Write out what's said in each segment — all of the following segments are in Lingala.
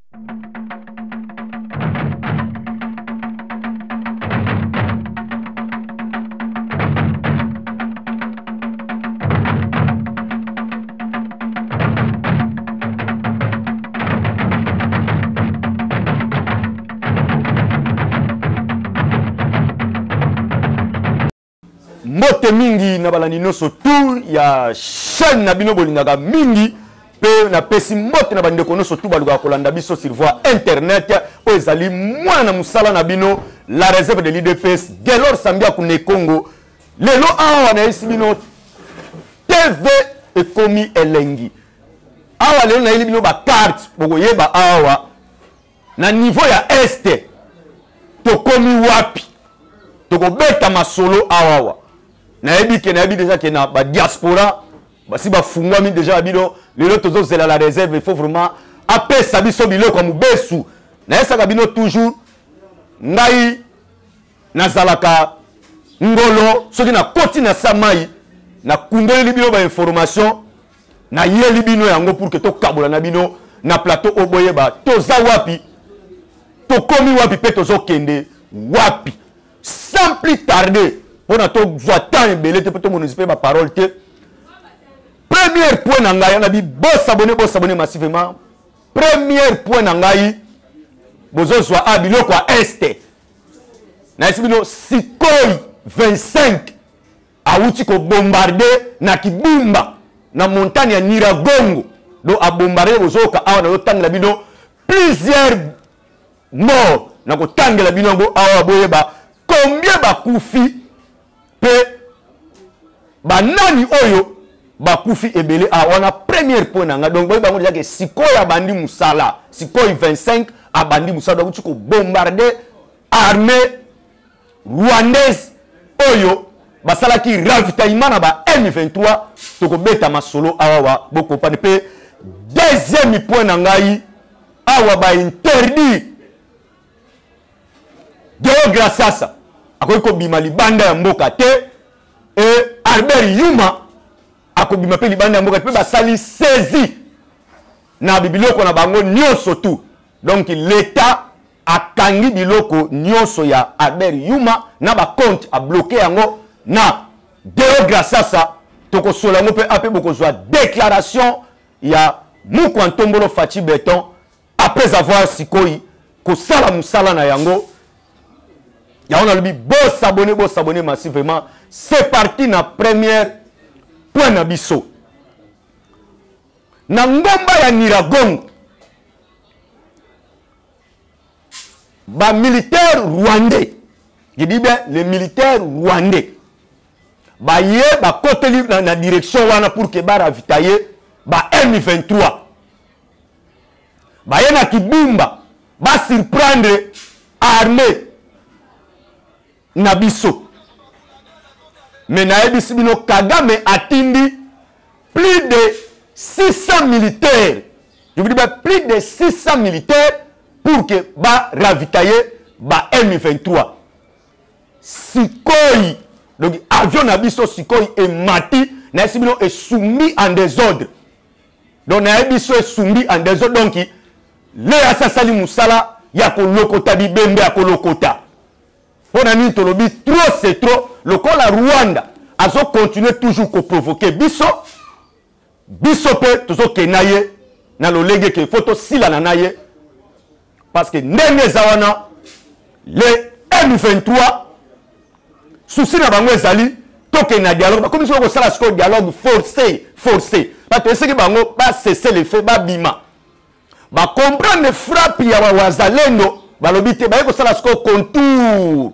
Mote mingi na balani noso tout ya chaîne na bino bolingaka mingi pe na pesi mote na bandeko noso tout baluka kolanda biso sur voie internet o ezali mwana musala na bino la réserve de l'IDPS Gelor Sambia Kune Congo lelo awa na esi bino TV ekomi elengi awa lelo na bino ba carte boko yeba awa na niveau ya este tokomi wapi tokobeta masolo awa nayebi déjà que na ba diaspora basi ba fungwami déjà bino lelo tozo zela la réserve il faut vraiment apesa biso biloko mubesu na yesa bino toujours ngai nazalaka ngolo soki na koti na samai na kundeli bino ba information na yeli bino yango pour que to kabola na bino na plateau oboye ba toza wapi to komi wapi pe tozo kende wapi sans plus tarder. On a tout temps et belé te peut mon ma parole te premier point nangai on a dit boss abonné massivement premier point nangai bozo soit abilo kwa este na esibino sikoi 25 awuti ko bombarder na kibumba na montagne ya Niragongo do a bombarder bozo ka awa na lotanga bino plusieurs morts na ko tangela bino ngo awa boyeba combien ba kufi pe banani oyo bakufi ebele on a premier point nanga donc boy bango déjà que sikoya bandi musala sikoy 25 abandi musala donc ko bombarder armée rwandaise oyo basala ki ravitaillement na ba M23 toko beta masolo awa boko pa pe deuxième point nangai awa ba interdit de grâce akoyiko bima libanda ya mboka te et Albert Yuma akobima pe libanda ya mboka pe basali saisi na bibiloko na bango nyonso tout donc l'état akangi biloko nyonso ya Albert Yuma na ba compte a bloqué yango na Deo Grasasa toko solango pe ape boko zwa déclaration ya Mukwantombolo Fachi Beton après avoir sikoi ko sala musala na yango. Ya on a le boss abonné massivement. C'est parti na première point na biso. Na ngomba ya Niragongo. Ba militaire rwandais. Je dis bien les militaires rwandais. Ba yé ba côté libre na direction wana pour que ba ravitailler ba M23. Ba yé na kibumba ba surprendre armée Nabiso. Mais naebisi bino Kagame atindi plus de 600 militaires. Je vous dis bien plus de 600 militaires pour que ba ravitailler ba M23. Sikoi. Donc avion Nabiso Sikoi et Mati naebisi bino est soumis en désordre. Donc naebiso est soumis en désordre donc le asasali musala ya ko lokota bibembe ya ko lokota. On a mis tolobi trop c'est trop. Le col à Rwanda a continué toujours à provoquer biso pe toujours kenaye na lo lege ke photo sila na naye parce que ndenge zawana le M23 souci na bango ezali toke na dialogue comme si on sala ce dialogue forcé parce que c'est que bango ba cesser les faits ba bima ba comprendre frappe ya wazalendo balobi te ba ko sala ce contour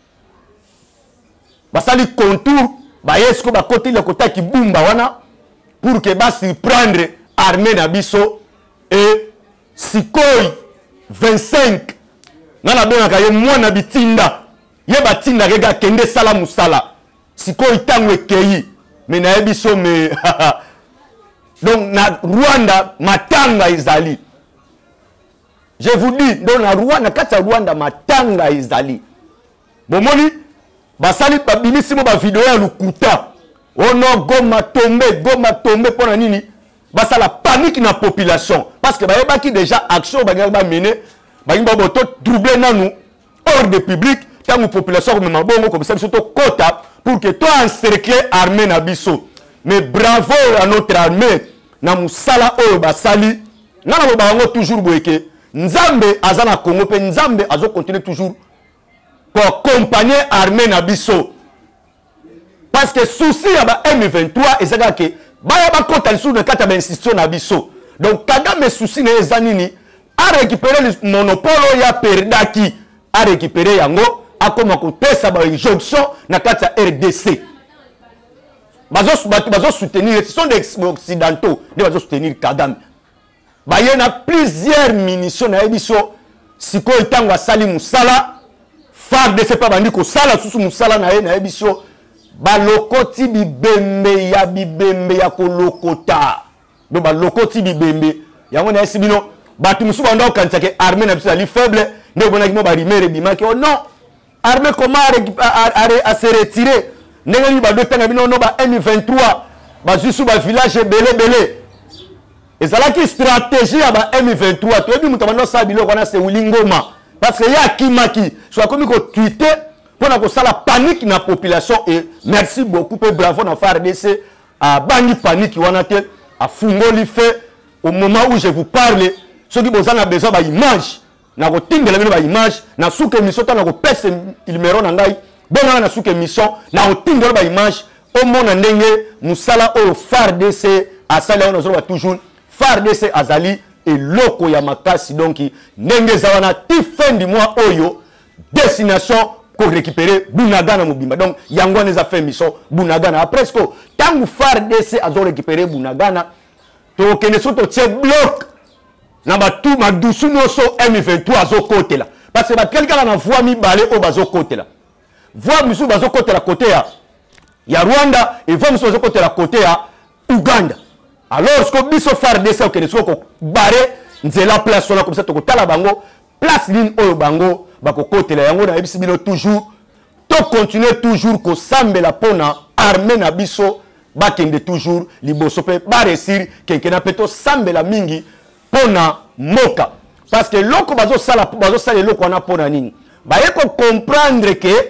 basali contour ba yesko ba côté le côté qui bumba wana pour que ba surprendre armée na biso et sikoi 25 nana bena ka ye mwana bitinda ye batinda rega kende sala musala sikoi tango ekei mais na biso mais donc na Rwanda matanga izali je vous dis donc na Rwanda kata Rwanda matanga izali bomoni basali babimisi mo ba vidéo ya lukuta ono goma tombe pona nini basa la panique na population parce que ba qui déjà action ba mener ba troubler nanu hors de public tant que population comme mabongo comme ça surtout quota pour que toi encercler armée na biso. Mais bravo à notre armée na musala oyo basali na na bango toujours boyeke nzambe azana Congo pe nzambe azo continuer toujours pour accompagner armée na biso parce que souci ya ba M23 ezaka ke baya ba kota sur de kata ba institution na biso. Donc Kagame souci na ezanini a récupérer le monopole ya perdaki a récupérer yango a koma ko pesa ba injonction na kata RDC. Bazo soutenir, ce sont des occidentaux, ils vont soutenir Kagame. Il y a plusieurs munitions na ebiso siko itangwa sali musala FARDC pas bandi ko sala susu musala na ebiso balokoti bibembe ya kolokota. Donc balokoti bibembe yango na esibino batu musu banda okantsa ke armée na biso ali faible ne bona ki mo ba rimere bimaki oh non armée comment à se retirer. N'engani ba deux tanga bino no ba M23 ba juste ba village belé et ça là qui stratégie à ba M23 to bi muta bando sa bilo kona se Wilingoma parce que ya kimaki soit comme ko tweeter pour na ko sala panique na population et merci beaucoup et bravo na FARDC a bani panique wana te a fungoli fait au moment où je vous parle ceux qui besoin besoin ba image na ko tingela bino ba image na souke misota na ko pese numéro na ngai bon na souke mission na otinga ba image au monde ndenge musala au FARDC asala on a toujours FARDC azali et loko ya makasi donc ndenge zawana ti fin du mois oyo destination pour récupérer Bunagana mobimba donc yango neza fait mission Bunagana après ce que tant FARDC azo récupérer Bunagana to kene soto tie bloc na ba tout madusu noso M23 azo côté là parce que ba quelqu'un na voix mi balé au bazo côté là voix musu bazo côté la côté ya Rwanda et voix musu bazo côté la côté ya Uganda. Alors ce que biso FARDC au Kenya ko baré nzela place là comme ça to tala bango place ligne oyo bango bako côté la yango na ebisi bino toujours to continuer toujours ko sambela pona armée na biso bakende toujours liboso pe ba réussir kenkena peto sambela mingi pona moka parce que loko bazo sala loko na pona nini ba yeko comprendre que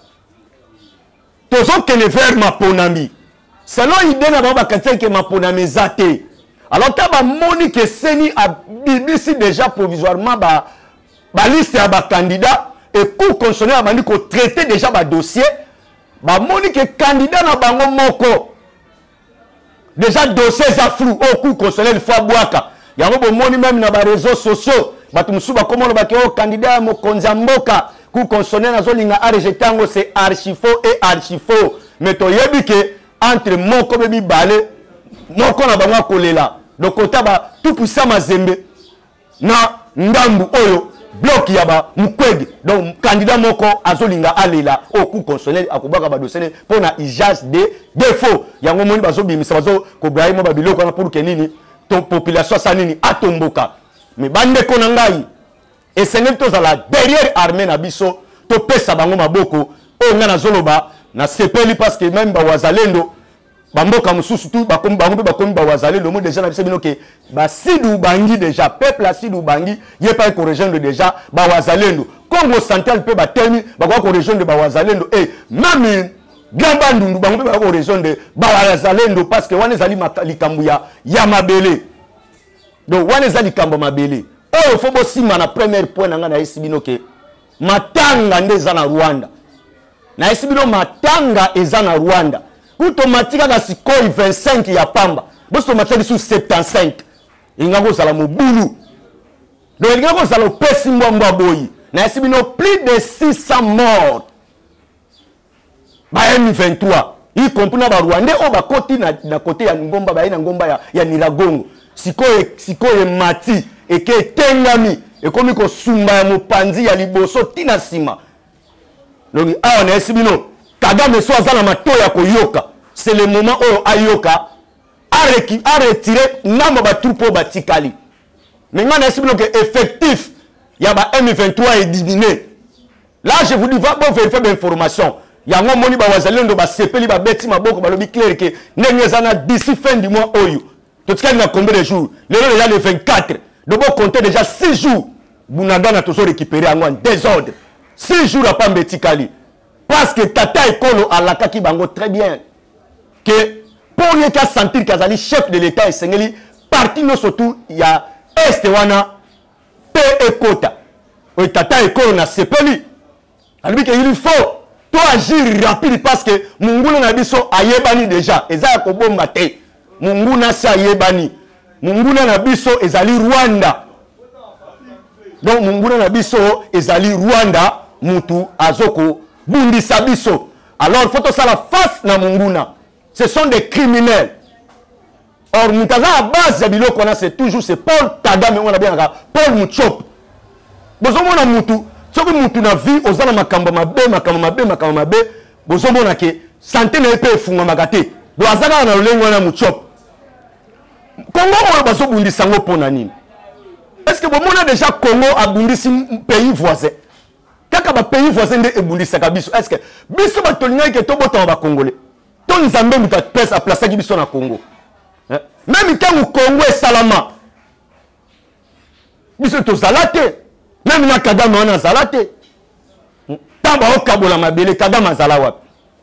tozo kene vers ma ponami selon idée na ba kantia que ma ponami zate alors ta ba moni que seni a BBC déjà provisoirement ba liste ya ba candidat et cour constitutionnel bandi ko traiter déjà ba dossier ba moni que candidat na bango moko déjà dossier za flou au cour constitutionnel fois boaka yango bo moni même na ba réseaux sociaux batu musuba comment ba ke o candidat mo konzamboka cour constitutionnel azolinga a rejeter ngo c'est archi faux et archi faux mais to yebi que entre moko bebi balé moko na bango kolela donc otaba tout puissant mazembe na ndambu oyo bloc yaba mukwege donc candidat moko azolinga alela au cour constitutionnel akobaka ba dossier pour na ijaz de défaut yango moni bazo bimisa bazo ko brahima ba biloko na pour que nini ton population sanini atomboka mais bande ko na ngai et c'est même tous à la derrière armée na biso to pesa bango maboko o ngana zoloba na sepeli parce que même ba wazalendo bamboka mususu tout bakomi ba wazalendo mo déjà na biso bino ke ba sidu bangi déjà peuple a sidu bangi ye pas ko rejoindre déjà ba wazalendo Congo central pe ba temi ba ko rejoindre ba wazalendo et même grand bandundu bango pe ba ko rejoindre ba wazalendo parce que wana zali likambu ya mabele donc wana zali likambu mabele oh faut bosima na premier point nga na esibino ke matanga ndeza na Rwanda na esibino matanga eza na Rwanda automatique ka sikoi 25 ya pamba bosto mataki sur 75 ingango sala mobulu donc ingango sala pesi mbwa boyi na esibino plus de 600 morts ba M23 y compris na ba Rwanda o ba koti na côté ya ngomba ba ina ngomba ya Niragongo sikoye mati eke tengami ekomi ko sumba ya mopanzi ya liboso tina sima donc awa na esibino Kagame so azana matoya koyoka c'est le moment où ayoka a retiré namba ba troupe batikali maintenant na esibino que effectif ya ba M23 est diminué là je vous dis va bon vérifier l'information yango moni ba wazalendo ba sepeli ba beti maboko ba lobi clair que ndenge zana d'ici fin du mois oyo tu as combien de jours? Le déjà le 24. Donc on compter déjà 6 jours. Bounagana toujours récupéré en désordre. 6 jours à pas Kali. Parce que Tata Ekolo a la kaki bango très bien. Que pour les cas sentir qu'Azali chef de l'État et Sengeli, parti nous surtout, il y a Estewana, P et Kota. Et Tata Ekolo na sepeli. Alors qu'il faut toi agir rapide parce que Munguna na biso ayebani déjà. Eza ko bomba te. Munguna sa ayebani. Munguna na biso ezali Rwanda. Donc Munguna na biso ezali Rwanda mutu azoko bundisa biso. Alors il faut que ça la face na Munguna. Ce sont des criminels. Or mutaza à base de biloko na c'est toujours c'est Paul Kagame on a bien Paul Muchop. Bozo mona mutu soki mutu na vie ozana makambo mabe bozo mona ke santé na epe funga makate. Do azaka na lolengo na Muchop. Congo on baso bundisa ngo pona nini? Est-ce que vous avez déjà Congo a bundisi pays voisin? Kaka ba pays voisin de bundisa kabiso. Est-ce que biso ba tolinga ke to bota ba congolais? Ton Nzambe muta pesa a placer biso na Congo. Même quand le Congo est salama. Biso to zalate. Même na Kagame on a zalate. Tamba o kabola mabele Kagame zala wapi?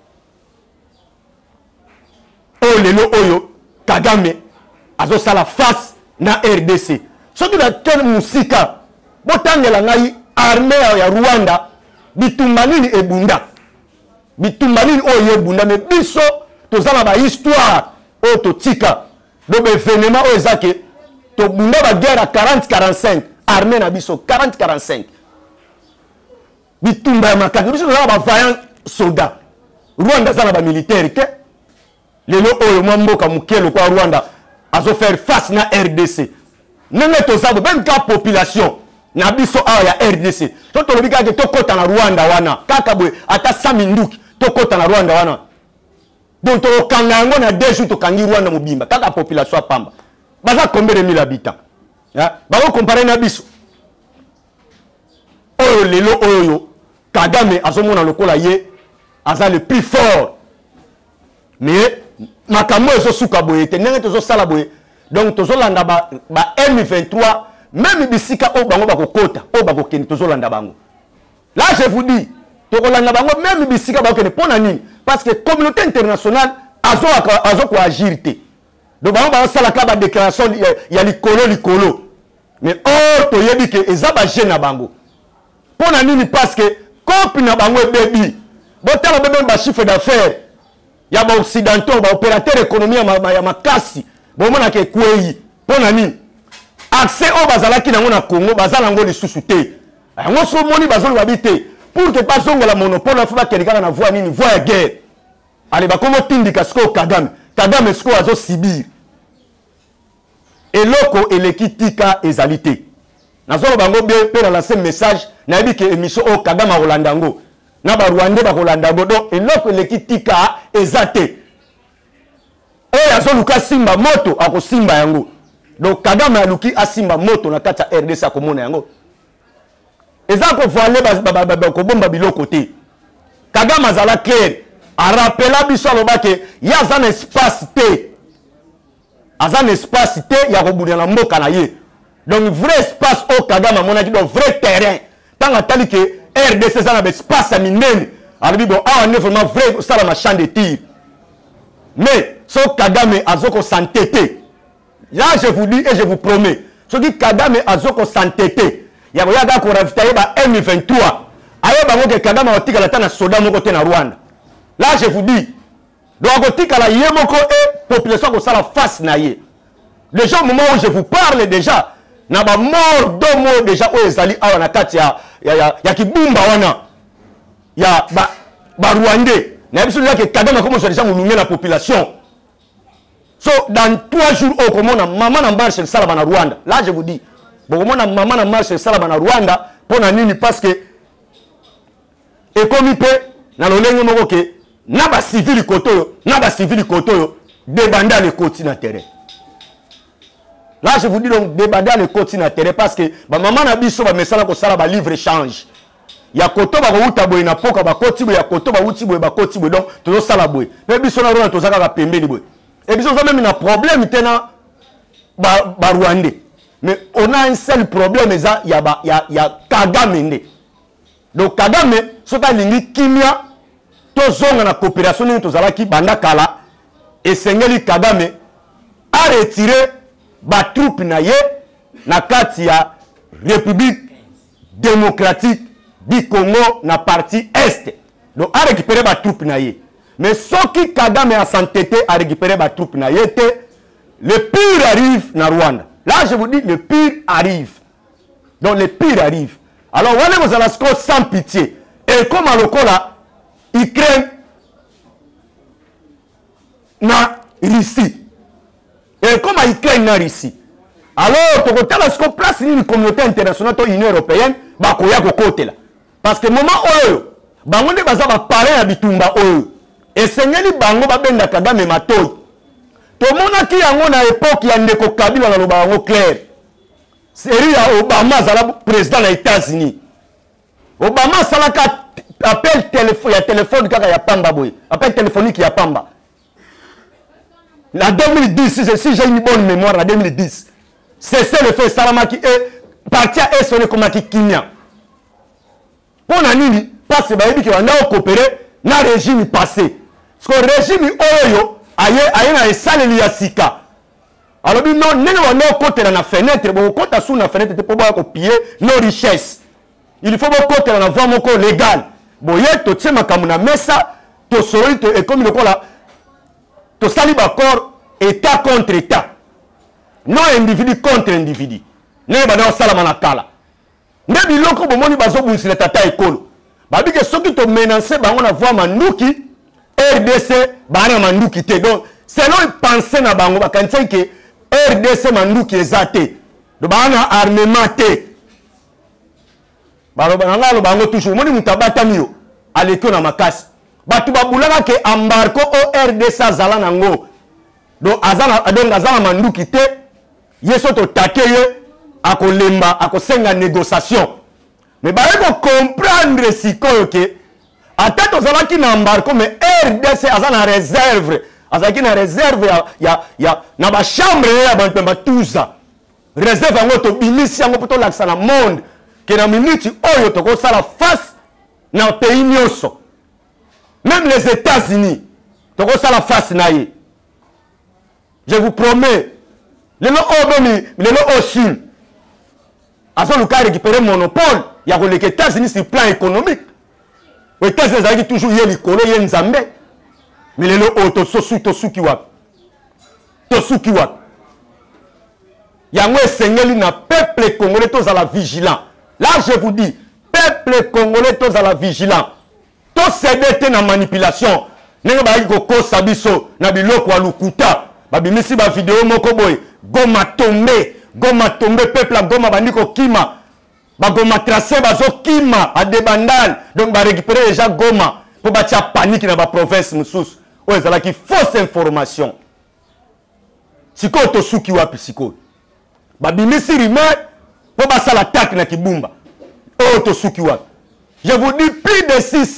Oh lelo oyo Kagame azo sala face na RDC. Surtout dans quel musika, botangela ngai armée ya Rwanda, bitumbanini ebunda. Bitumbanini oyo ebunda, mais biso, tozala ba histoire, oyo totika. Donc événement oyo ezake, to bunda ba guerre à 40-45, armée na biso, 40-45. Bitumba ya makaka, biso tozala ba vaillant soldat. Rwanda zala ba militaire, ke? Lelo oyo mwamboka mukelo kwa Rwanda, azo faire face na RDC. Nenge tozabo même ka population na biso awa ya RDC to tolobika ke tokota na Rwanda wana kaka boy ata saminduki tokota na Rwanda wana donc to kanga yango na 2 jours to kangi Rwanda mobimba kaka population pamba baza combien de 1000 habitants ya ba ko comparer na biso oyo lelo oyo Kagame azomona lokola ye aza le plus fort mais makambo ezo suka boye te nenge tozo sala boye. Donc, tozolanda ba M23, même bisika o bango bako kota, o bako keni tozolanda bango. Là, je vous dis, tozolanda bango même bisika bako keni pona nini? Parce que communauté internationale azo ko agir te. Donc bango ba sala ka ba déclaration ya likolo. Mais oh to yebi ke ezaba jeune bango. Pona nini parce que copie na bango baby. Botala bebe ba chiffre d'affaires. Ya ba occidentaux, ba opérateur économique ya makasi. Bon, on a que quoi pona nini accès au bazalaki na ngona Congo bazala ngo lisusu te ngo so moni bazolo babite pour que pas zongo la monopole na fuba kelika na voie nini voie guerre allez ba komo tindika sko Kagame sko azo sibir eloko elekitika ezalité nazolo bango bien pe na lancer message na yebi ke émission o Kagame a Rolandango na ba Rwanda ba Rolandango donc eloko elekitika ezate. Et azo luka simba moto ako simba yango. Donc Kagame aluki asimba moto na kata RDC akomona yango. Eza ko voile ko bomba biloko te. Kagame azala clair a rappela biso lobake ya za na espace te. Azan espace te ya ko bunya na mboka na ye. Donc vrai espace au Kagame monaki donc vrai terrain. Tanga tali ke RDC za na espace a minene. Alors bon ah on est vraiment vrai ça la champ de tir. Mais so Kagame azoko s'entêter. Là je vous dis et je vous promets, ce qui Kagame azoko s'entêter. Ya boyaga ko ravitailler ba M23. Aye bango ke Kagame otika la tana soda moko te na Rwanda. Là je vous dis, donc otika la yemoko et population ko sala face na ye. Déjà au moment où je vous parle déjà, na ba mort do mo déjà o ezali awa na kati ya kibumba wana. Ya ba Rwandais. Na biso que Kagame comment déjà mulunga la population. So dans 3 jours au comment maman na marche le sala na Rwanda. Là je vous dis, bon comment maman na marche le sala na Rwanda pour na nini parce que et comme il peut na lolenge moko ke na ba civil koto débanda les côtés na terrain. Là je vous dis donc débanda les côtés na terrain parce que ba maman na biso ba mesala ko sala ba livre échange. Ya koto ba ko uta boy na poka ba koti boy ya koto ba uti boy ba koti boy donc tozo sala boy. Mais biso na Rwanda tozaka ka pembeni boy. Et biso même na problème tena Rwandais. Mais on a un seul problème, il y a Kagame. Donc Kagame, ce qui est kimia, tous ont la coopération, tous ont banda kala, et Sengeli Kagame a retiré les troupes na Katia République démocratique du Congo na partie est. Donc a récupéré les troupes mais ce qui Kagame a s'entêté à récupérer les troupes le pire arrive na Rwanda. Là je vous dis le pire arrive. Donc le pire arrive. Alors voilà vous allez sans pitié. Et comme à l'Okola, Ukraine na Russie. Et comme à Ukraine na Russie. Alors, tu as place une communauté internationale, l'Union européenne, parce que le moment où bango bazaba parler à bitumba oyo et sengeli bango babenda Kagame matoyi to mona ki yango na époque ya ndeko Kabila na loba bango clair série ya Obama zala président des États-Unis. Obama salaka appel téléphone kaka ya pamba boy appel téléphonique ya pamba en 2010 si j'ai une bonne mémoire en 2010 c'est le fait Salamaki et parti à sonné comme qui Kinya pour nani parce que bayebi ki wanda coopérer na régime passé parce que régime oyo aye na esaleli ya sika alors non nene wanda côté na fenêtre bon côté sous na fenêtre pour ba copier nos richesses il faut bon côté na voie moko légal boye to tsema kamuna mesa to sori to et comme le kola to sali bakor état contre état non individu contre individu ne ba na sala manakala ne biloko bomoni bazo bunsila tata ekolo babi que ceux qui te menacent bango na voie manduki RDC bana manduki te donc selon ils pensaient na bango bakanti que RDC manduki ezate do bana armement te balo bana lo bango toujours moni mutabata miyo aleko na makasi batu babulaka ke embargo o RDC azala nango donc azala manduki te yeso to takeye akolemba akosenga négociation mais bah il faut comprendre si que attends aux gens qui n'embarquent mais RDC a na réserve azaki na réserve ya na ba chambre ya ba tout ça réserve en auto bilisi yango poto laksa na monde que na minute oyo to ko sala face na pays nyoso même les États-Unis to ko sala face na ye je vous promets le lo Chine a le cas récupérer monopole il y a les États-Unis sur le plan économique les États-Unis ont toujours eu l'icolo il y a une zambé mais les autres tosuki wap il y a un sengeli na peuple congolais tous à la vigilant là je vous dis peuple congolais tous à la vigilant tous cédé na manipulation nenge ba ko kosa biso na biloko wa lukuta ba bimisi ba vidéo moko boy Goma tombe peuple à Goma bandiko kima ba Goma tracé bazo kima à débandal donc ba récupérer déjà Goma pour bâtir panique dans ba province musus o ezala ki fausse information siko to suki wapi siko ba bimisi rumeur pour ba sala attaque na Kibumba o to suki wapi je vous dis plus de 600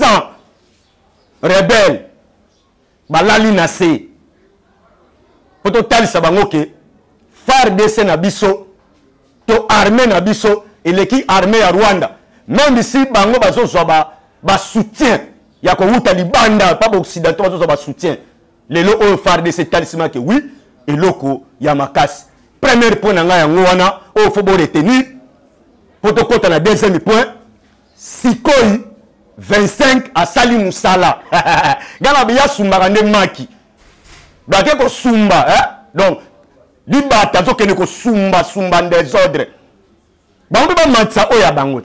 rebelles ba lali na se pour total ça bango ke FARDC na biso to armée na biso et l'équipe armée à Rwanda même ici bango bazo ba soutien ya ko wuta libanda pas occidentaux bazo ba soutien les lo o FARDC talisman que oui et loko ya makasi premier point na nga yango wana o faut retenir pour to kota na deuxième point Sikoi 25 à Sali Musala gana biya sumba ngande maki ba ke ko sumba donc libata zo kene ko sumba des ordres bango ba matsa oya bango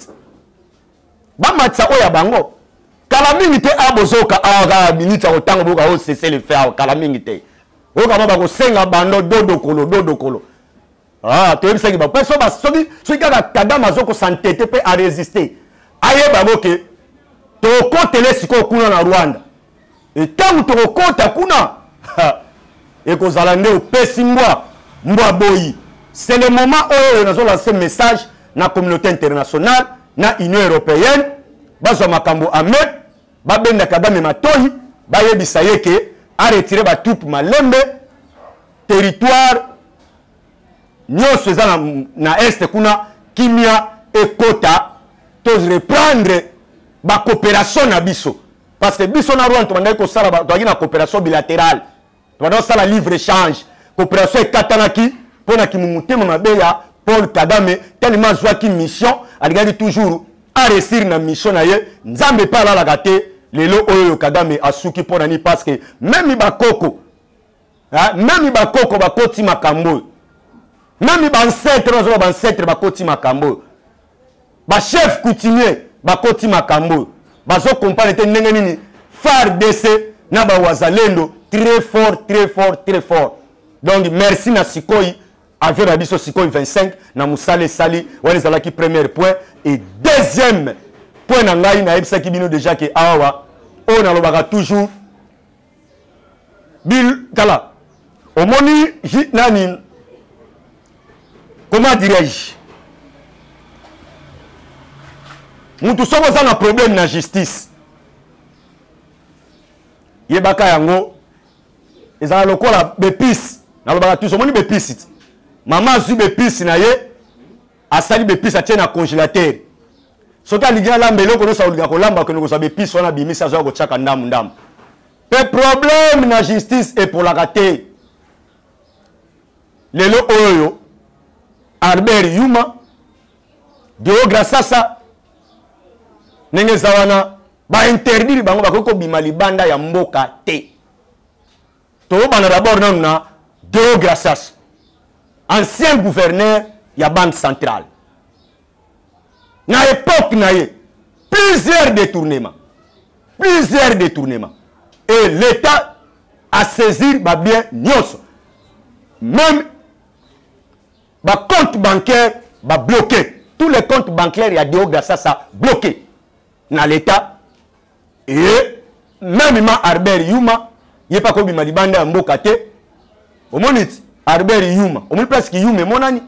ba matsa oya bango kala mingi te abozoka aga minute o tango boka o cesser le faire kala mingi te o kama ba ko senga bando dodo kolo ah to yebisa ki ba peso ba soki ka Kagame azoko s'entêter pe à résister aye bango ke to kotele siko kuna na Rwanda et tango to kota kuna et ko zalande o pesimwa Mboaboyi. C'est le moment où nous avons lancé un message dans la communauté internationale, dans l'Union européenne, dans Makambo Ahmed, Babenda Kagame Matoyi, Bayebisaye ke a retiré ba troupe Malembe, territoire nyonso eza na est kuna kimia ekota to reprendre ba coopération na biso parce que biso na Rwanda tobandaki kosala toaki na coopération bilatérale tobandaki kosala livre échange coopération ekatanaki mpona kimumutema mabe ya Paul Kagame tellement azwaki mission alingaki toujours a réussir na mission na ye nzambe pa alalaka te lelo oyo Kagame asuki mpona ni parce que même bakoko bakoti makambo même bancetre bakoti makambo ba chef coutumier bakoti makambo bazo comprendre te ndenge nini FARDC na ba wazalendo très fort donc merci na Sikoi avec la biso Sikoi 25 na musale sali wale zalaki premier point et deuxième point na ngai na ebisa ki bino déjà que awa on a lobaka toujours bil kala omoni nani comment dirais-je mutu soko za na problème na justice yebaka yango ezala lokola bepisi na lobaka tous omoni bepisi mama azwi bepisi na ye asali bepisi atie na congélateur soki alingi alamba eloko nyonso akolinga kolamba kende kozwa bepisi wana bimisi azwaka kotiaka ndamu pe problème na justice epolaka te lelo oyo Albert Yuma Deograsasa ndenge eza wana bainterdire bango bakoki kobima libanda ya mboka te tobana d'abord nanu na Deograsasa ancien gouverneur ya banque centrale na époque na ye plusieurs détournements et l'État a saisi ba bien nyonso même ba compte bancaire ba bloqué tous les comptes bancaires ya Deograsasa bloqué na l'État et même ma Albert Yuma yé pas ko bima libanda ya mboka te omoniti Albert Yuma omoni presque Yuma monani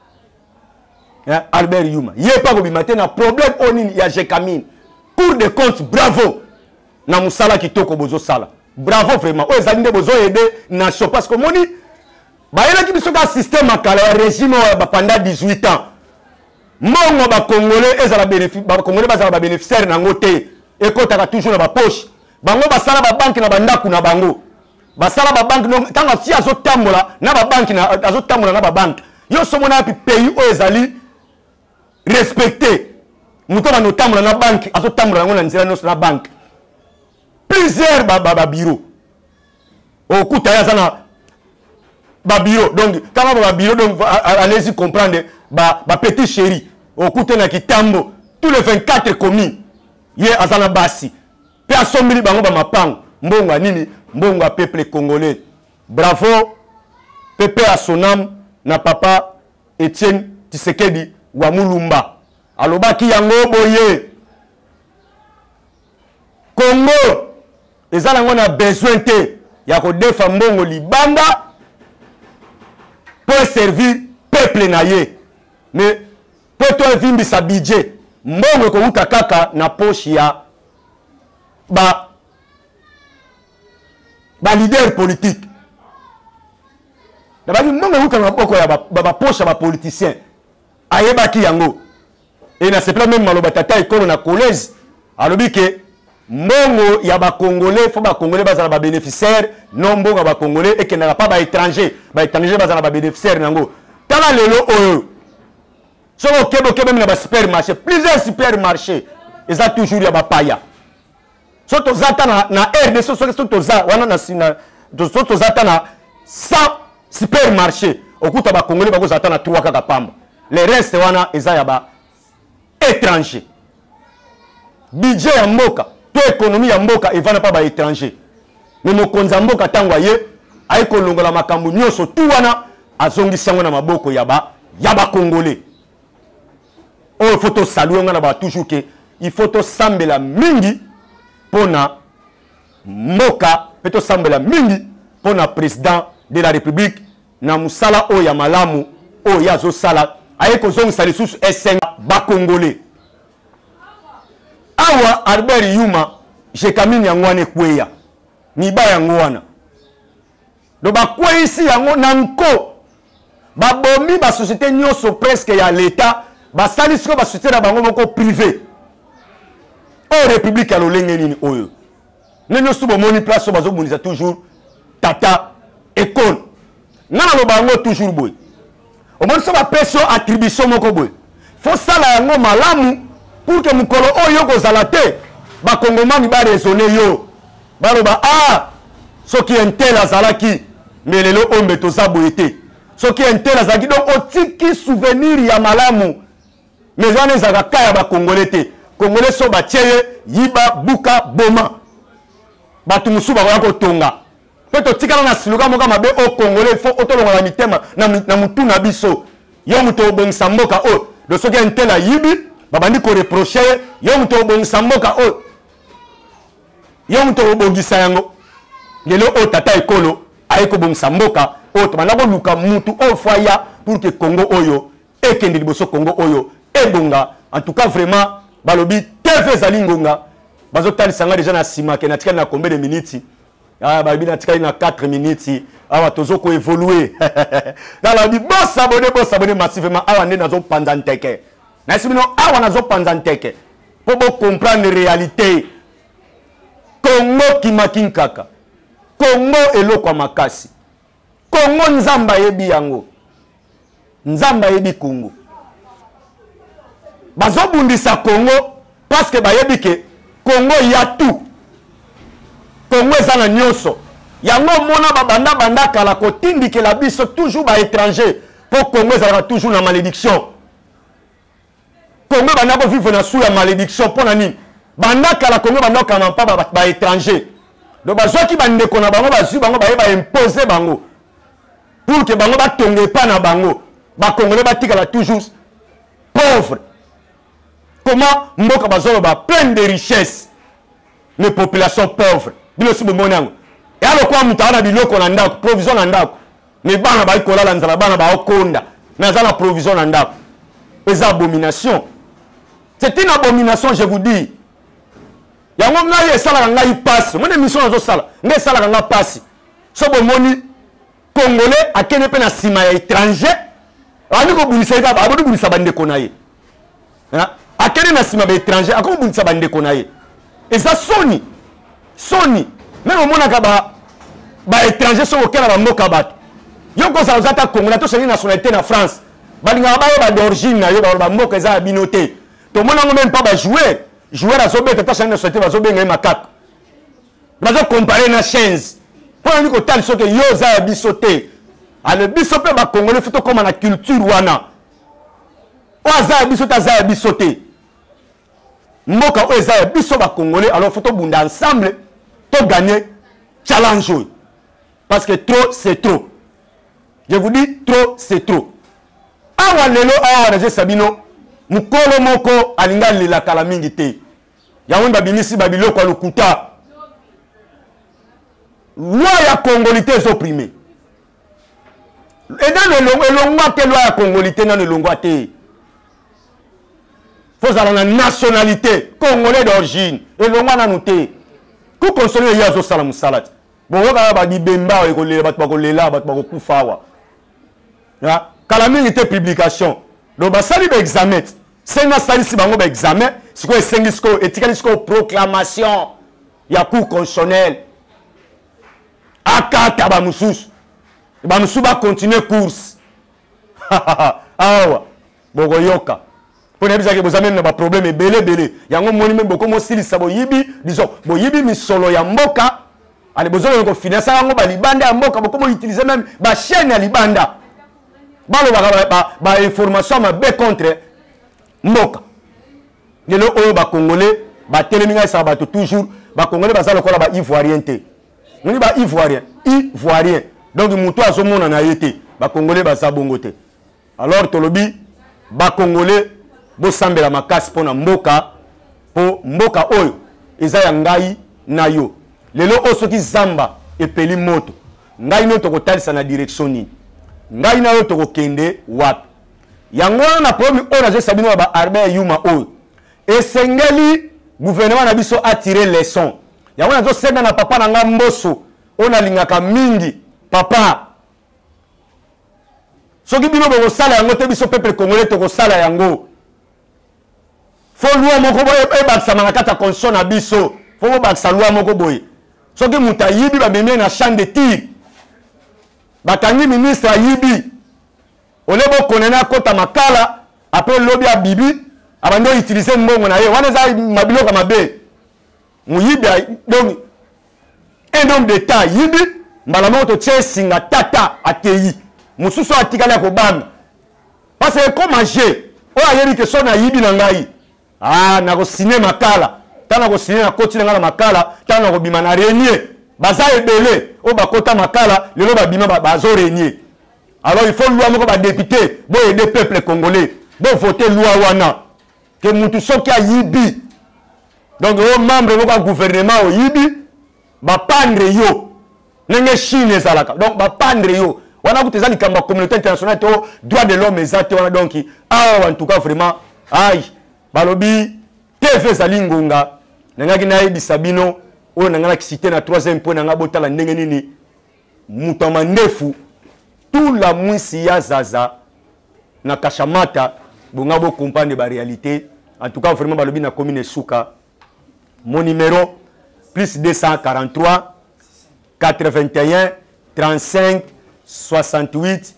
Albert Yuma yé pas ko bima te na problème onini ya Jekamine Cour des comptes bravo na musala kitoko bozo sala bravo vraiment o ezali nde bozo aider nation parce que moni bayela ki biso ka système akala régime ba pendant 18 ans mongo ba congolais ezala bénéfice ba congolais bazala ba bénéficiaire nango te ekotaka toujours na ba poche bango basala ba banque na bandaku na bango basala ba banque no tanga si azotambola na ba banque na azotambola na ba banque yo somona pi pays o ezali respecté muto ba notambola na banque azotambola nango na nzela no na banque plusieurs ba bureau okuta ya sana ba bureau donc quand ba bureau donc allez-y comprendre ba petit chéri okuta na kitambo tous les 24 communes ye azana basi pe asombili bango ba mapango mbonga nini mbonga peuple congolais bravo pepe à son âme na papa Etienne Tshisekedi wa Mulumba alobaki yango boye Congo ezala ngo na besoin te ya ko defa mbongo libanda pour servir peuple na ye mais pour toi vimbi sa budget mbongo ko uta kaka na poche ya ba leader politique d'abord mbongo uta na poko ya ba poche ya ba politicien ayebaki yango et na c'est pas même maloba tata ekolo na collège alobi ke mbongo ya ba congolais faut ba congolais bazala ba bénéficiaire non mbongo ba congolais et que n'a pas ba étranger bazala ba bénéficiaire nango tala lelo oyo soko kebo même na ba supermarché plusieurs supermarchés eza toujours ya ba paya soto zata na RDC soto za wana na sina soto zata na 100 supermarchés okuta ba congolais bako zata na 3 kaka pamba les restes wana eza ya ba étranger budget ya mboka to économie ya mboka evana pa ba étranger mais mokonza mboka tangwa ye ay ko longola makambo nyonso tu wana azongisi yango na maboko ya ba congolais o photo saluer ngana ba toujours que il faut to sambela mingi pona mboka peto sambela mingi pona président de la république na musala o ya malamu o ya zo sala ay ko zongisa lisusu SN ba congolais awa Albert Yuma Jekamine yango ane kweya niba yango wana do ba kweisi yango nanko babomi ba société nyonso presque ya l'état basali siko ba société na bango moko privé o république ya lolenge nini oyo neno subo moni place bazo bonisa toujours tata école ngana lo bango toujours boy o moni so ba peso attribution moko boy faut sala yango malamu pour que mukolo oyo kozala te ba kongomani ba raisonner yo baloba ah soki entel azalaki mais lelo ombe toza boye te soki entel azalaki donc otiki souvenir ya malamu mais wana ezalaka kaya bakongole te kongole so batieye yiba buka boma bato mosusu bakoya kotonga mpe totikala na siluka moko mabe o kongole ifo otolongola mitema na mutu na biso yo moto obongisa mboka oyo do soki entel ayibi babandi koreproche ye yo moto obongisa mboka oyo yo moto obongisa yango lelo o tata ekolo aye kobongisa mboka oyo tobanda koluka mutu oyo fwa ya pour que Congo oyo ekende liboso Congo oyo ebonga. En tout cas vraiment balobi TV ezali ngonga bazotalisanga déjà na sima ke natikali na combien de minutes balobi natikali na 4 minutes awa tozo ko évoluer balobi boss abonné massivement awa nde nazo panza nteke na sibino awa nazo panza nteke pour bo comprendre réalité Congo kimakinkaka Congo eloko makasi Congo nzamba yebi yango nzamba yebi Congo bazobundisa Congo parce que bayebi ke Congo ya tout Congo ezana nyonso yango mona babanda kala kotindikela biso toujours ba étranger pour Congo ezala toujours na malédiction Congo banda ko vivre na sous ya malédiction pona nini banda kala Congo banda kama pa ba étranger donc bazwaki bandeko na bango bazwi bango ba imposer bango pour que bango batonge pa na bango ba Congolais batikala toujours pauvre. Comment mboka bazolo ba plein de richesses mais population pauvre bilo sibo monango et alors quoi mutana biloko na ndako provision na ndako mais bana ba ikola la nzala bana ba okonda na za la provision na ndako les abominations c'est une abomination je vous dis yango ngai esala ngai passe mon émission nazo sala ngai sala ngai passe so bo moni Congolais akene pe na sima ya étranger ani ko bunisa ka ba bodu bunisa bande konaye akene na sima ba étranger ako bunisa bande konaye et ça soni même au mona ka ba étranger so okela ba mboka bato yo ko sa zata Congolais to changé nationalité na France balinga ba d'origine na yo ba mboka za binoté to mona ngo même pas ba jouer à Zobé, tu as changé de société, tu as changé de macaque. Tu as comparé na chaise. Pour dire que tu as dit que yo za bisoté. Alors bisoté ba Congolais faut comme na culture wana. Oza bisoté za bisoté. Mboka oza biso ba Congolais alors faut bunda ensemble to gagner challenge. Parce que trop c'est trop. Je vous dis trop c'est trop. Awa lelo awa na Sabino mukolo moko alinga lela kala mingi te. Yawe babimisi babiloko ya lokuta. Loi ya congolité est opprimée. Et dans le longwa te loi ya congolité dans le longwa te. Faut avoir la nationalité congolais d'origine. Et longwa na noté. Ku console ya zo sala musalat. Bon waka ba di bemba e ko lela bat ba ko lela bat ba ko kufawa. Ya kala mingi te publication. Donc ba sali ba examen. C'est na sali si bango ba examen. C'est quoi sengisko etikalisko proclamation ya cour constitutionnelle. Akata ba mususu. Ba mususu ba continuer course. Awa. Boko yoka. Pour ne pas que vous avez un problème belé. Yango moni même beaucoup mo silisa bo yibi, disons, bo yibi misolo ya mboka. Allez besoin de financer yango ba libanda ya mboka, beaucoup mo utiliser même ba chaîne ya libanda. Balo ba information ma be contre mboka. Lelo oyo ba congolais ba teleminga sa ba toujours ba congolais ba za lokola ba ivoirien te. Moni ba ivoirien. Donc muto azomona na yete. Ba congolais ba za bongo te. Alors tolobi ba congolais bo sambela makasi pona mboka po mboka oyo eza ya ngai na yo. Lelo osoki zamba epeli moto. Ngai no tokotalisa na direction ni. Ngai na yo tokokende wapi. Yango na problème oyo na Sabino ba armée yuma oyo. Esengeli gouvernement na biso attirer leçon. Yango na zo senda na papa na nga mboso ona lingaka mingi papa. soki bino bokosala yango te biso peuple congolais tokosala yango. Fo loi moko ebakisama na kati ya constitution na biso. Fo bobakisa loi moko boye. Soki mutu ayibi bamemi na champ de tir. Bakangi ministre ayibi. Ole bokonena akota makala après lobi ya bibi abando utiliser mbongo na ye. Wana eza mabiloko mabe. Muyibi donc un homme d'état yibi mbala moko to tie singa tata ateyi. Mususu atikala ya kobami. Parce que comme age oyo ayebi ke so na yibi na ngai. Ah, na ko signer makala. Tana ko signer na koti na makala, tana ko bima na renier. Baza ebele, o bakota makala, lelo ba bima bazo renier. Alors il faut loi moko ba député, bo aider peuple congolais, bo voter loi wana. Que mutu soki a yibi. Donc o membre moko gouvernement o yibi, ba pendre yo. Nenge Chine ezalaka. Donc ba pendre yo. Wana kuteza likamba communauté internationale to droit de l'homme ezate wana donc ah en tout cas vraiment aïe balobi TV zalingonga nangaki na yebisa bino o nangana cité na 3e point nanga botala ndenge nini mutama ndefu tout la mwisi ya zaza na kashamata bonga bo comprendre ba réalité en tout cas vraiment balobi na commune Suka mon numéro plus 243 81 35 68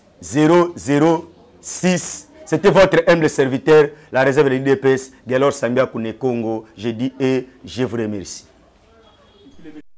006. C'était votre humble serviteur, la réserve de l'IDPS, Gelor Sambia Kune Congo. Je dis et je vous remercie.